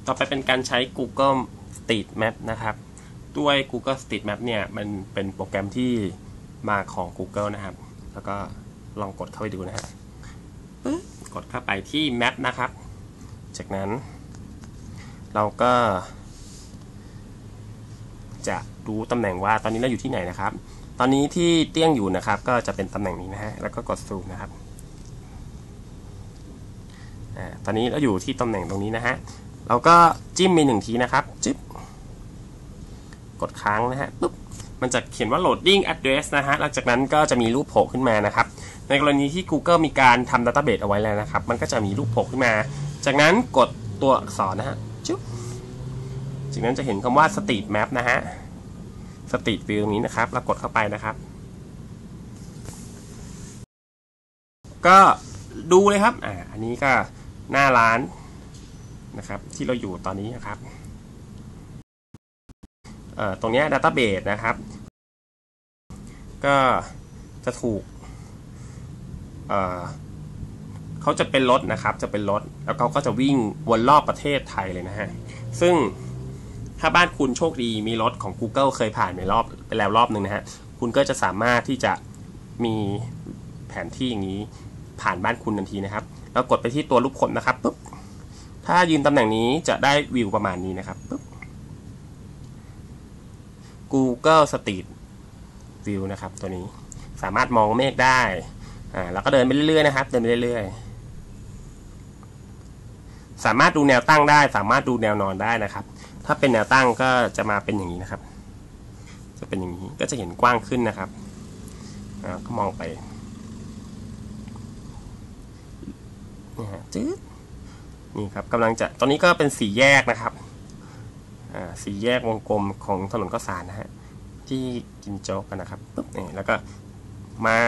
ต่อไปเป็นการใช้ Google Street Map นะครับด้วย Google Street Map เนี่ยมันเป็นโปรแกรมที่มาของ Google นะครับแล้วก็ลองกดเข้าไปดูนะฮะกดเข้าไปที่ Map นะครับจากนั้นเราก็จะรู้ตำแหน่งว่าตอนนี้เราอยู่ที่ไหนนะครับตอนนี้ที่เตี้ยงอยู่นะครับก็จะเป็นตำแหน่งนี้นะฮะแล้วก็กดซูมนะครับตอนนี้เราอยู่ที่ตำแหน่งตรงนี้นะฮะเราก็จิ้มมี1ทีนะครับจิ๊บกดค้างนะฮะปุ๊บมันจะเขียนว่า loading address นะฮะหลังจากนั้นก็จะมีรูปโผล่ขึ้นมานะครับในกรณีที่ Google มีการทำ database เอาไว้แล้วนะครับมันก็จะมีรูปโผล่ขึ้นมาจากนั้นกดตัวอักษรนะฮะจุ๊บจากนั้นจะเห็นคำว่า Street Map นะฮะ Street View ตรงนี้นะครับเรากดเข้าไปนะครับก็ดูเลยครับอันนี้ก็หน้าร้านนะครับที่เราอยู่ตอนนี้นะครับตรงนี้ database นะครับก็จะถูกเขาจะเป็นรถนะครับจะเป็นรถแล้วเขาก็จะวิ่งวนรอบประเทศไทยเลยนะฮะซึ่งถ้าบ้านคุณโชคดีมีรถของ Google เคยผ่านไปแล้วรอบหนึ่งนะฮะคุณก็จะสามารถที่จะมีแผนที่อย่างนี้ผ่านบ้านคุณทันทีนะครับแล้วกดไปที่ตัวรูปคนนะครับปุ๊บถ้ายืนตำแหน่งนี้จะได้วิวประมาณนี้นะครับปุ๊บ Google Street View นะครับตัวนี้สามารถมองเมฆได้แล้วก็เดินไปเรื่อยๆนะครับเดินไปเรื่อยๆสามารถดูแนวตั้งได้สามารถดูแนวนอนได้นะครับถ้าเป็นแนวตั้งก็จะมาเป็นอย่างนี้นะครับจะเป็นอย่างนี้ก็จะเห็นกว้างขึ้นนะครับก็มองไปนี่ฮะจื๊ดนี่ครับกำลังจะตอนนี้ก็เป็น4 แยกนะครับ4 แยกวงกลมของถนนข้าวสารนะฮะที่กินโจ๊กกันนะครับปุ๊บนี่แล้วก็มา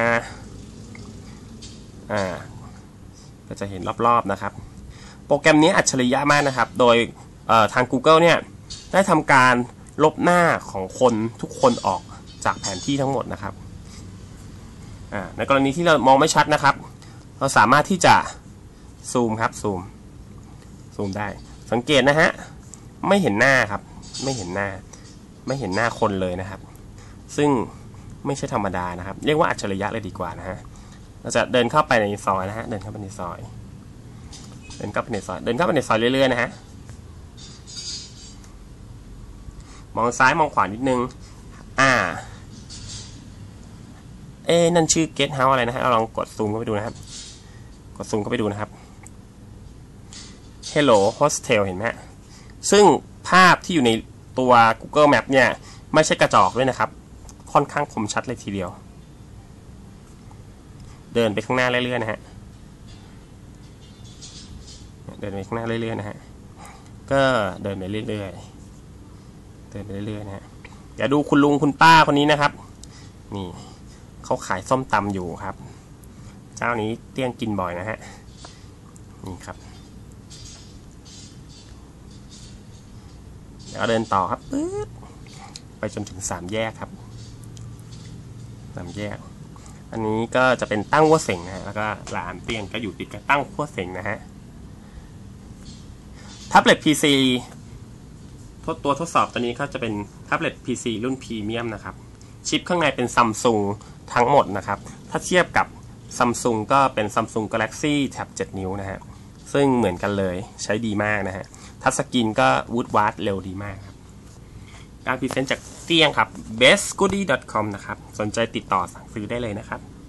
ก็จะเห็นรอบๆนะครับโปรแกรมนี้อัจฉริยะมากนะครับโดยทาง Google เนี่ยได้ทำการลบหน้าของคนทุกคนออกจากแผนที่ทั้งหมดนะครับในกรณีที่เรามองไม่ชัดนะครับเราสามารถที่จะซูมครับซูมได้สังเกตนะฮะไม่เห็นหน้าครับไม่เห็นหน้าคนเลยนะครับซึ่งไม่ใช่ธรรมดานะครับเรียกว่าอัจฉริยะเลยดีกว่านะฮะเราจะเดินเข้าไปในซอยนะฮะเดินเข้าไปในซอยเดินเข้าไปในซอยเรื่อยๆนะฮะมองซ้ายมองขวานิดนึงนั่นชื่อ Guest House อะไรนะฮะเราลองกดซูมเข้าไปดูนะครับกดซูมเข้าไปดูนะครับ Hello Hostel เห็นไหมซึ่งภาพที่อยู่ในตัว Google Map เนี่ยไม่ใช่กระจอกด้วยนะครับค่อนข้างคมชัดเลยทีเดียวเดินไปข้างหน้าเรื่อยๆนะฮะเดินไปข้างหน้าเรื่อยๆนะฮะก็เดินไปเรื่อยๆนะฮะอย่าดูคุณลุงคุณป้าคนนี้นะครับนี่เขาขายส้มตำอยู่ครับเจ้านี้เตี้ยงกินบ่อยนะฮะนี่ครับเดี๋ยวเดินต่อครับปึ๊บไปจนถึง3 แยกครับ3 แยกอันนี้ก็จะเป็นตั้งหัวเส็งนะฮะแล้วก็ร้านเตี้ยงก็อยู่ติดกับตั้งหัวเส็งนะฮะแท็บเล็ต PC ตัวทดสอบตัวนี้ก็จะเป็นแท็บเล็ต PC รุ่นพรีเมียมนะครับชิปข้างในเป็น Samsung ทั้งหมดนะครับถ้าเทียบกับ Samsung ก็เป็น Samsung Galaxy Tab 7 นิ้วนะฮะซึ่งเหมือนกันเลยใช้ดีมากนะฮะทัชสกรีนก็วูดวาร์ดเร็วดีมากครับการพรีเซนต์จากเตี้ยงครับbestgoodie.com นะครับสนใจติดต่อสั่งซื้อได้เลยนะครับ